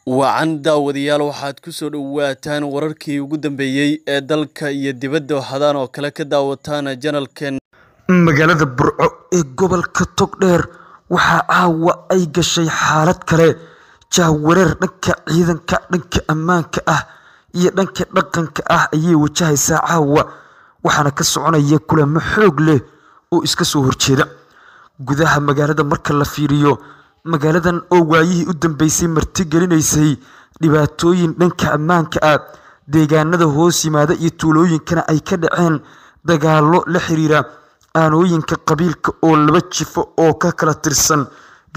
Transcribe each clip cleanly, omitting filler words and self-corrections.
Wacan daawadayaal waxaad ku soo dhawaataan wararkii ugu dambeeyay ee dalka iyo dibadda waxaadaan oo kale ka daawataan channelkan. Magaalada Burco ee gobolka Togdheer waxaa caawa ay gashay xaalad kale, jahwareer dhanka ciidanka, dhanka ammaanka ah iyo dhanka dhaqanka ah ayay wajahaysaa caawa, waxaana ka soconaya kulamo xoog leh oo iska soo horjeeda. Gudaha magaalada marka la fiiriyo, magaaladan oo waayihii u dambeysay martigelinaysay dhibaatooyin dhanka ammaanka ah, deegaanada hoos yimaada iyo tuulooyinkana ay ka dhaceen dagaallo la xiriira aanooyinka qabiilka oo laba jifo oo ka kala tirsan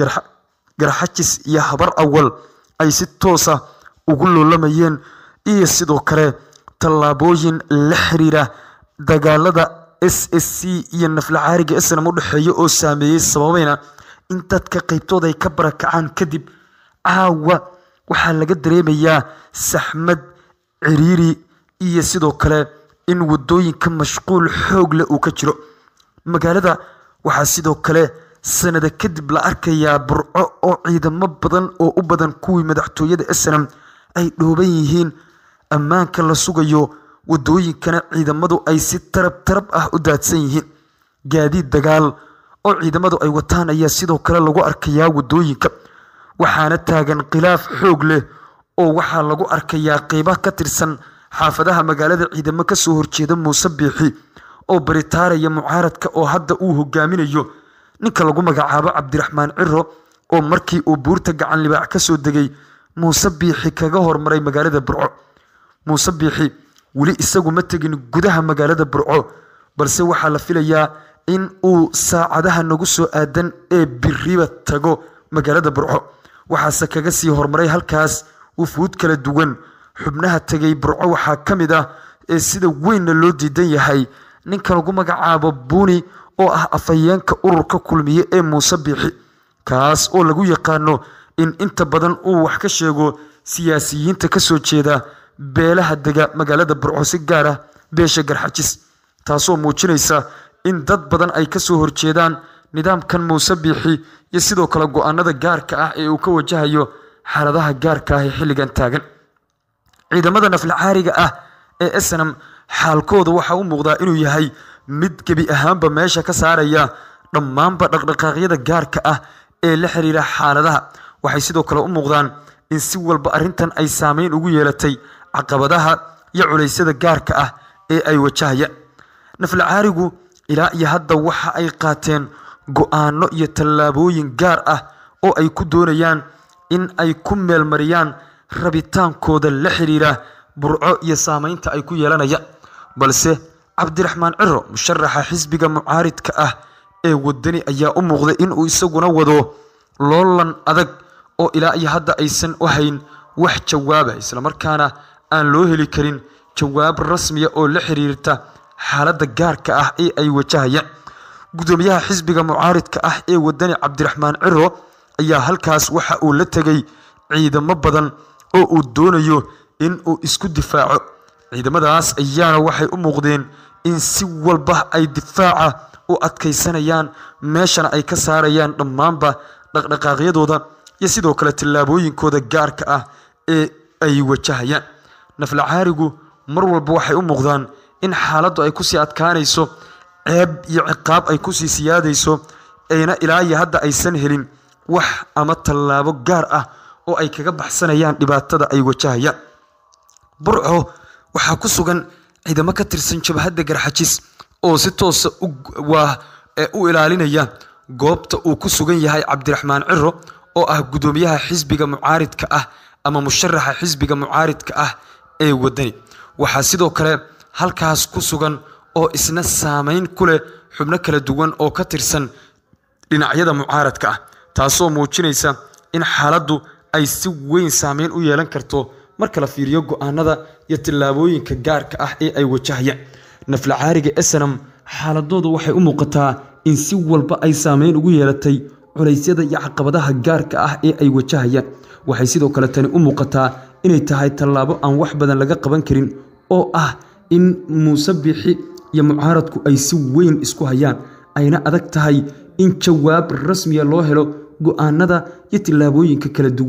Garxajis iyo Habar Awal ay si toos ah ugu loolamayeen, iyo sidoo kale tallaabooyin la xiriira dagaalada SSC iyo nafla caariga SNM u dhexeeya oo saameeyay sababayna in dadka qaybtooda ay ka barakacaan. Kadib caawa waxaa laga dareemayaa saxmad, ciriiri iyo sidoo kale in wadooyinka mashquul xoog leh uu ka jiro. Magaalada waxaa sidoo kale sanada kadib la arkayaa Burco oo ciidamo badan oo u badan kuwii madaxtooyada SNM ay dhooban yihiin, ammaanka la sugayo, wadooyinkana ciidamadu ay si tarab ah u daadsan yihiin. Gaadiid dagaal oo ciidamadu ay wataan ayaa sidoo kale lagu arkayaa wadooyinka, waxaana taagan khilaaf xoog leh oo waxaa lagu arkayaa qeybaha ka tirsan xaafadaha magaalada ciidamo ka soo horjeeda Muuse Biixi oo baritaaraya mucaaradka oo hadda uu hogaaminayo ninka lagu magacaabo Cabdiraxmaan Ciro, oo markii uu buurta gacan libaax ka soo degay Muuse Biixi kaga hormaray magaalada Burco. Muuse Biixi weli isagu ma tegin gudaha magaalada Burco, balse waxaa la filayaa in uu saacadaha nagu soo aadan ee biriba tago magaalada Burco. Waxaase kaga sii hormaray halkaas wufuud kala duwan. Xubnaha tagay Burco waxaa ka mid ah ee sida weynna loo diidan yahay ninka lagu magacaabo Buuni oo ah afhayeenka ururka kulmiye ee Muuse Biixi, kaas oo lagu yaqaano in inta badan uu wax ka sheego siyaasiyiinta ka soo jeeda beelaha dega magaalada Burco, si gaar ah beesha Garxajis, taasoo muujinaysa in dad badan ay ka soo horjeedaan nidaamkan Muuse Biixi iyo sidoo kale go'aanada gaarka ah ee uu ka wajahayo xaaladaha gaarka ah ee xilligan taagan. Ciidamada nafla caariga ah ee SNM xaalkooda waxa uu muuqdaa inuu yahay mid gebi ahaanba meesha ka saaraya dhammaanba dhaqdhaqaaqyada gaarka ah ee la xiriira xaaladaha. Waxay sidoo kale u muuqdaan in si walba arrintan ay saameyn ugu yeelatay caqabadaha iyo culeysyada gaarka ah ee ay wajahayaan. Nafla caarigu ilaa iyo hadda waxa ay qaateen go'aano iyo tallaabooyin gaar ah oo ay ku doonayaan in ay ku meelmariyaan rabitaankooda la xiriira Burco iyo saameynta ay ku yeelanayaan. Balse Cabdiraxmaan Ciro, musharaxa xisbiga mucaaridka ah ee wadani, ayaa u muuqday in uu isaguna wado loolan adag oo ilaa iyo hadda aysan u hayn wax jawaaba, isla markaana aan loo heli karin jawaab rasmiya oo la xiriirta xaaladda gaarka ah ee ay wajahayaan. Gudoomiyaha xisbiga mucaaridka ah ee wadani Cabdiraxmaan Ciro ayaa halkaas waxa uu la tegay ciidamo badan oo uu doonayo in uu isku difaaco. Ciidamadaas ayaana waxay u muuqdeen in si walba ay difaaca u adkaysanayaan, meeshana ay ka saarayaan dhammaanba dhaqdhaqaaqyadooda iyo sidoo kale tallaabooyinkooda gaarka ah ee ay wajahayaan. Nafla caarigu mar walba waxay u muuqdaan in xaaladdu ay kusii adkaanayso, ceeb iyo ciqaab ay kusii siyaadayso, ayna ilaa iyo hadda aysan helin wax ama tallaabo gaar ah oo ay kaga baxsanayaan dhibaatada ay wajahayaan. Burco waxaa ku sugan ciidamo ka tirsan jabhadda Garxajis oo si toos u ilaalinaya goobta uu ku sugan yahay Cabdiraxmaan Ciro oo ah gudoomiyaha xisbiga mucaaridka ah ama musharaxa xisbiga mucaaridka ah ee wadani. Waxaa sidoo kale halkaas ku sugan oo isna saameyn ku leh xubno kala duwan oo ka tirsan dhinacyada mucaaradka ah, taasoo muujinaysa in xaaladdu ay si weyn saameyn u yeelan karto marka la fiiriyo go'aanada iyo tallaabooyinka gaarka ah ee ay wajahayaan. Nafla caariga SNM xaaladoodu waxay u muuqataa in si walba ay saameyn ugu yeelatay culeysyada iyo caqabadaha gaarka ah ee ay wajahayaan. Waxay sidoo kale tani u muuqataa inay tahay tallaabo aan wax badan laga qaban karin, oo ah in Muuse Biixi iyo mucaaradku ay si weyn isku hayaan, ayna adag tahay in jawaab rasmiya loo helo go'aanada iyo tallaabooyinka kala duwan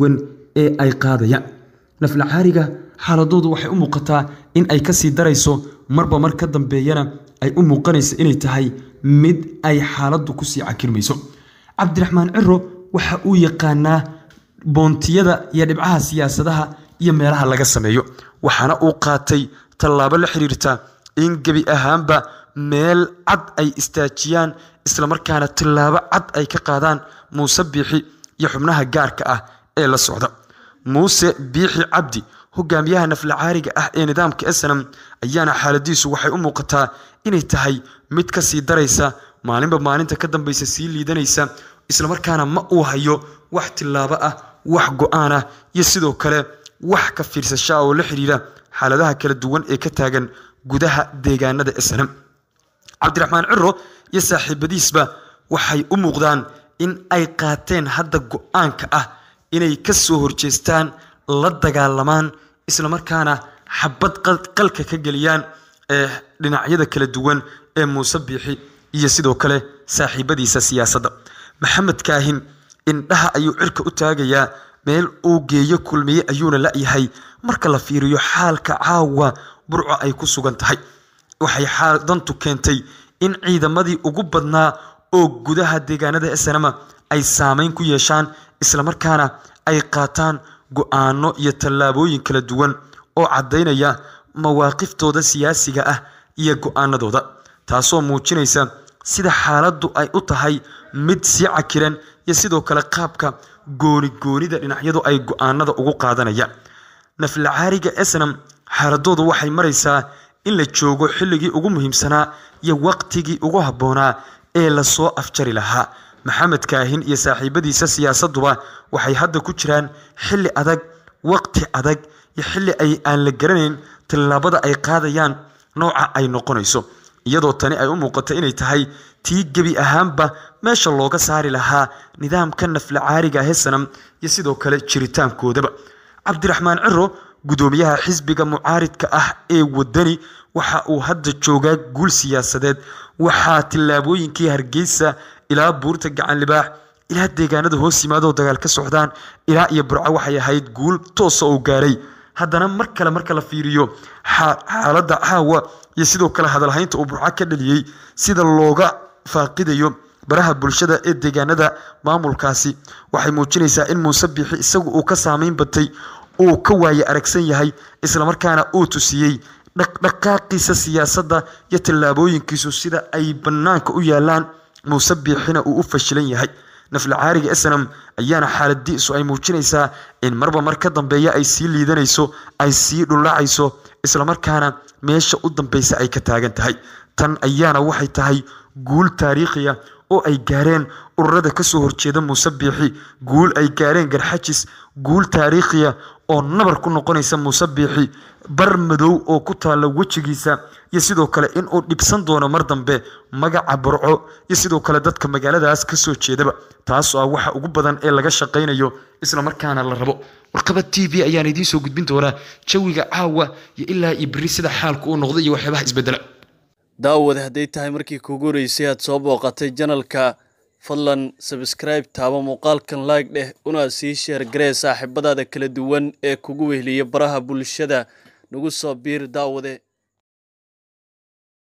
ee ay qaadayaan. Naflacaariga xaaladoodu waxay u muuqataa in ay ka sii darayso marba mar ka dambeeyana ay u muuqanayso inay tahay mid ay xaaladdu ku sii cakirmayso. Cabdiraxmaan Ciro waxa uu yaqaanaa boontiyada iyo dhibcaha siyaasadaha iyo meelaha laga sameeyo, waxaana uu qaatay tallaabo la xiriirta in gebi ahaanba meel cad ay istaajiyaan isla markaana tallaabo cad ay ka qaadaan Muuse Biixi iyo xubnaha gaarka ah ee la socda. Muuse Biixi Cabdi, hogaamiyaha naflacaariga ah ee nidaamka SNM, ayaana xaaladiisu waxay u muuqataa inay tahay mid ka sii daraysa maalinba maalinta ka dambaysa sii liidanaysa, isla markaana ma uu hayo wax tilaabo ah, wax go'aan ah iyo sidoo kale wax ka fiirsasho oo la xiriira xaaladaha kala duwan ee ka taagan gudaha deegaanada SNM. Cabdiraxmaan Ciro iyo saaxiibadiisba waxay u muuqdaan in ay qaateen hadda go'aanka ah inay ka soo horjeestaan, la dagaalamaan, isla markaana xabad qalka ka geliyaan dhinacyada kala duwan ee Muuse Biixi iyo sidoo kale saaxiibadiisa siyaasadda. Maxamed Kaahin indhaha ayuu cirka u taagayaa, meel uu geeyo kulmiye ayuuna la yahay marka la fiiriyo xaalka caawa Burco ay ku sugan tahay. Waxay xaaladdu keentay in ciidamadii ugu badnaa oo gudaha deegaanada SNM ay saameyn ku yeeshaan, isla markaana ay qaataan go'aano iyo tallaabooyin kala duwan oo caddaynaya mawaaqiftooda siyaasiga ah iyo go'aanadooda, taasoo muujinaysa sida xaaladdu ay u tahay mid sii cakiran iyo sidoo kale qaabka goonigoonida dhinacyadu ay go'aanada ugu qaadanayaan. Naflacaariga SNM xaaladoodu waxay maraysaa in la joogo xilligii ugu muhiimsanaa iyo waqtigii ugu habboonaa ee la soo afjari lahaa. Maxamed Kaahin iyo saaxiibadiisa siyaasadduba waxay hadda ku jiraan xilli adag, waqti adag iyo xilli aan la garanayn tallaabada ay qaadayaan nooca ay noqonayso, iyadoo tani ay u muuqato inay tahay tii gebi ahaanba meesha looga saari lahaa nidaamka naflacaariga SNM iyo sidoo kale jiritaankoodaba. Cabdiraxmaan Ciro, gudoomiyaha xisbiga mucaaridka ah ee wadani, waxa uu hadda joogaa guul siyaasadeed. waxaa tillaabooyinkii Hargeysa ilaa buurta gacan libaax ilaa deegaanada hoos yimaado dagaal ka socdaan ilaa iyo Burco waxay ahayd guul toos oo gaaray. haddana marka la fiiriyo xaaladda caawa iyo sidoo kale hadalhaynta uu Burco ka dhaliyay sida looga faaqidayo baraha bulshada ee deegaanada maamulkaasi, waxay muujinaysaa in Muuse Biixi isagu uu ka saameyn batay, uu ka waaye aragsan yahay, isla markaana uu tusiyay dhaqdhaqaaqiisa siyaasadda iyo tallaabooyinkiisu sida ay bannaanka u yaalaan. Muuse Biixina uu u fashilan yahay. Naflacaariga SNM ayaana xaaladiisu ay muujinaysaa in marba mar ka dambeeya ay sii liidanayso, ay sii dhulacayso, isla markaana meesha u dambaysa ay ka taagan tahay. tan ayaana waxay tahay guul taariikhi ah oo ay gaareen ururada ka soo horjeeda Muuse Biixi, guul ay gaareen Garxajis, guul taariikhi ah oo nabar ku noqonaysa Muuse Biixi, bar madow oo ku taala wajigiisa, iyo sidoo kale in uu dhibsan doono mar dambe magaca Burco iyo sidoo kale dadka magaaladaas ka soo jeedaba. taas oo waxa ugu badan ee laga shaqeynayo isla markaana la rabo. Warqabad TV ayaan idiin soo gudbin doonaa jawiga caawa iyo ilaa ibri sida xaalku uu noqday iyo waxyaabaha isbedela. daawada hadday tahay markii kugu horeysay aad soo booqatay channelka, fadlan subscribe taabo muuqaalkan like dheh una sii share garee saaxiibadaada kala duwan ee kugu wehliya baraha bulshada. nagu soo biir daawade.